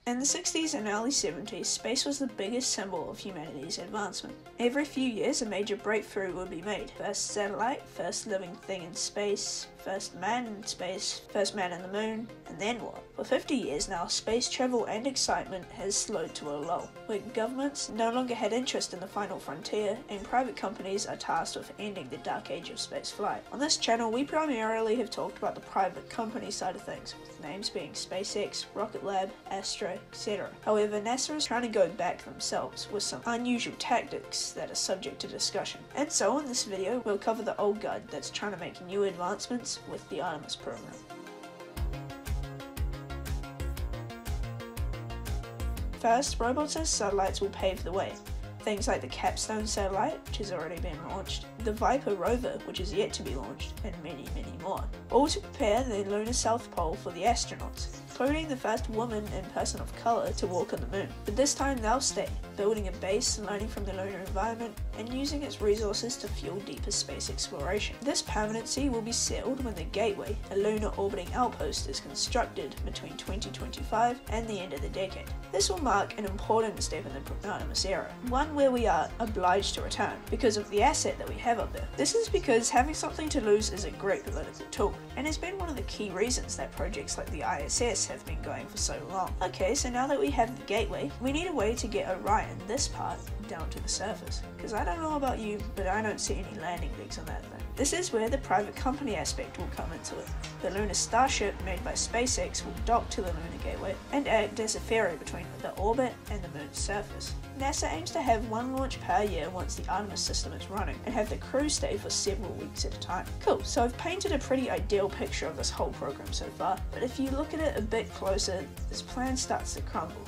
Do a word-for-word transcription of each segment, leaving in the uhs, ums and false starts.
In the sixties and early seventies, space was the biggest symbol of humanity's advancement. Every few years a major breakthrough would be made. First satellite, first living thing in space, first man in space, first man in the moon, and then what? For fifty years now, space travel and excitement has slowed to a lull, where governments no longer had interest in the final frontier, and private companies are tasked with ending the dark age of space flight. On this channel, we primarily have talked about the private company side of things, with names being SpaceX, Rocket Lab, Astra, et cetera. However, NASA is trying to go back themselves with some unusual tactics that are subject to discussion. And so in this video, we'll cover the old guard that's trying to make new advancements with the Artemis program. First, robots and satellites will pave the way. Things like the Capstone satellite, which has already been launched, the Viper rover, which is yet to be launched, and many, many more. All to prepare the lunar South Pole for the astronauts, including the first woman and person of color to walk on the moon. But this time they'll stay, building a base, learning from the lunar environment, and using its resources to fuel deeper space exploration. This permanency will be sealed when the Gateway, a lunar orbiting outpost, is constructed between twenty twenty-five and the end of the decade. This will mark an important step in the Artemis era, one where we are obliged to return because of the asset that we have up there. This is because having something to lose is a great political tool, and has been one of the key reasons that projects like the I S S have been going for so long. Okay, so now that we have the Gateway, we need a way to get Orion, this part, down to the surface. Because I don't know about you, but I don't see any landing legs on that thing. This is where the private company aspect will come into it. The lunar starship made by SpaceX will dock to the lunar gateway and act as a ferry between the orbit and the moon's surface. NASA aims to have one launch per year once the Artemis system is running, and have the crew stay for several weeks at a time. Cool, so I've painted a pretty ideal picture of this whole program so far, but if you look at it a bit closer, this plan starts to crumble.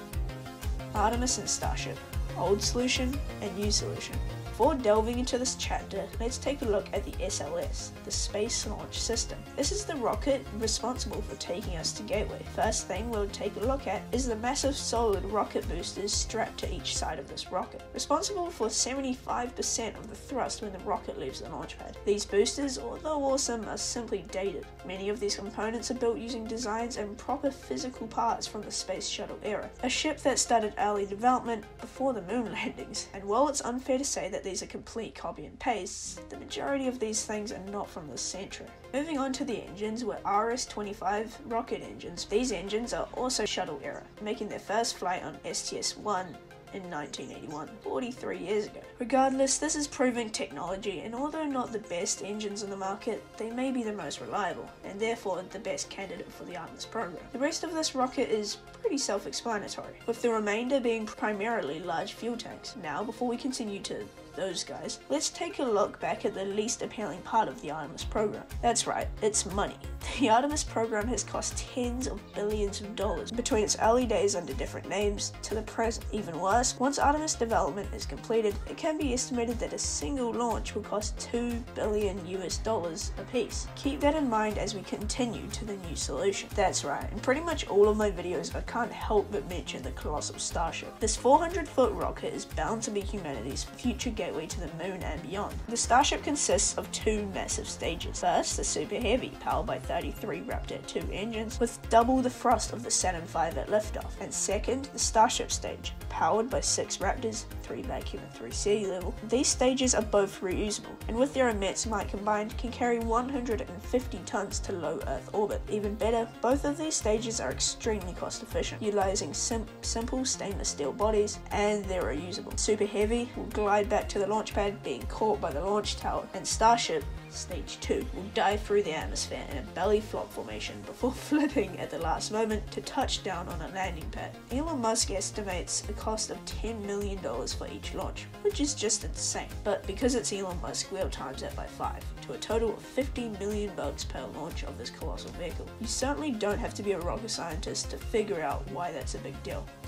Artemis and Starship. Old solution and new solution. Before delving into this chapter, let's take a look at the S L S, the Space Launch System. This is the rocket responsible for taking us to Gateway. First thing we'll take a look at is the massive solid rocket boosters strapped to each side of this rocket, responsible for seventy-five percent of the thrust when the rocket leaves the launch pad. These boosters, although awesome, are simply dated. Many of these components are built using designs and proper physical parts from the Space Shuttle era, a ship that started early development before the moon landings. And while it's unfair to say that these are complete copy and paste, the majority of these things are not from this century. Moving on to the engines, were R S twenty-five rocket engines. These engines are also shuttle era, making their first flight on S T S one in nineteen eighty-one, forty-three years ago. Regardless, this is proving technology, and although not the best engines on the market, they may be the most reliable, and therefore the best candidate for the Artemis program. The rest of this rocket is pretty self-explanatory, with the remainder being primarily large fuel tanks. Now, before we continue to those guys, let's take a look back at the least appealing part of the Artemis program. That's right, it's money. The Artemis program has cost tens of billions of dollars between its early days under different names to the present. Even worse, once Artemis development is completed, it can be estimated that a single launch will cost two billion U S dollars a piece. Keep that in mind as we continue to the new solution. That's right, in pretty much all of my videos I can't help but mention the colossal Starship. This four hundred foot rocket is bound to be humanity's future gateway to the moon and beyond. The Starship consists of two massive stages. First, the Super Heavy, powered by thirty-three Raptor two engines with double the thrust of the Saturn five at liftoff. And second, the Starship stage, powered by six Raptors, three vacuum and three sea level. These stages are both reusable, and with their immense might combined can carry one hundred fifty tons to low Earth orbit. Even better, both of these stages are extremely cost efficient, utilizing sim simple stainless steel bodies, and they're reusable. Super Heavy will glide back to the launch pad, being caught by the launch tower, and Starship Stage two will dive through the atmosphere in a belly flop formation before flipping at the last moment to touch down on a landing pad. Elon Musk estimates a cost of ten million dollars for each launch, which is just insane. But because it's Elon Musk, we'll times that by five, to a total of fifty million bucks per launch of this colossal vehicle. You certainly don't have to be a rocket scientist to figure out why that's a big deal.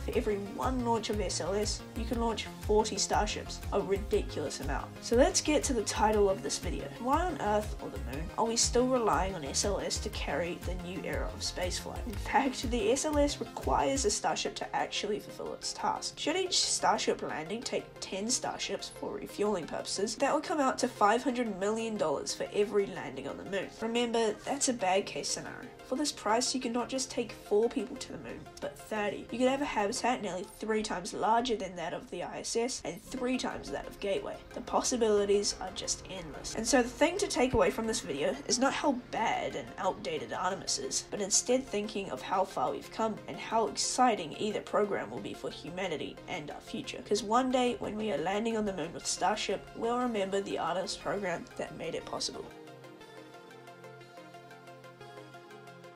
for every one launch of S L S, you can launch forty starships, a ridiculous amount. So let's get to the title of this video. Why on Earth, or the moon, are we still relying on S L S to carry the new era of spaceflight? In fact, the S L S requires a starship to actually fulfill its task. Should each starship landing take ten starships for refueling purposes, that would come out to five hundred million dollars for every landing on the moon. Remember, that's a bad case scenario. For this price, you can not just take four people to the moon, but thirty. You could have a habitat nearly three times larger than that of the I S S and three times that of Gateway. The possibilities are just endless. And so the thing to take away from this video is not how bad and outdated Artemis is, but instead thinking of how far we've come and how exciting either program will be for humanity and our future. Because one day when we are landing on the moon with Starship, we'll remember the Artemis program that made it possible.